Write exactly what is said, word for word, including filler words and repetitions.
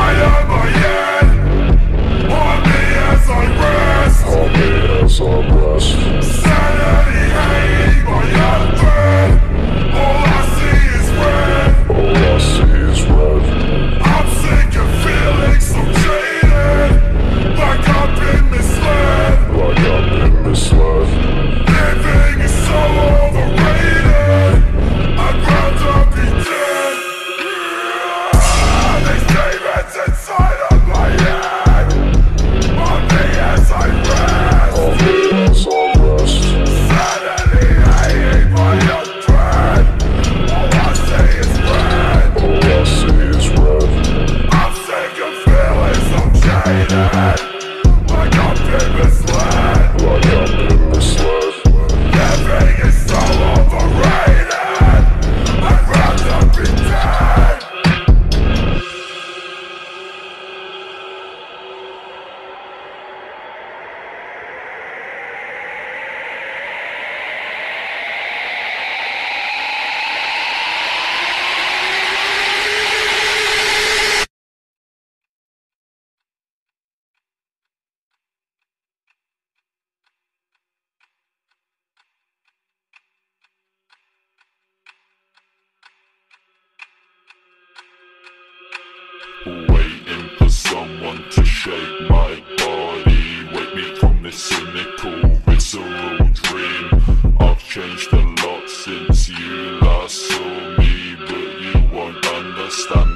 inside of my head. Haunt me as I rest. Haunt me as I rest. Sanity hanging by a thread. All I see is red. All I see is red. I'm sick of feeling so jaded, like I've been misled. Like I've been misled. Living is so overrated. I'd rather be dead. These demons inside of my head. Haunt me as I rest. Haunt me as I rest. Sanity hanging by a thread. All I see is red. All I see is red. I'm sick of feeling so jaded, like I've been misled. Like I've been misled. Living is so overrated. I'd rather be dead. Waiting for someone to shape my body, wake me from this cynical, visceral dream. I've changed a lot since you last saw me, but you won't understand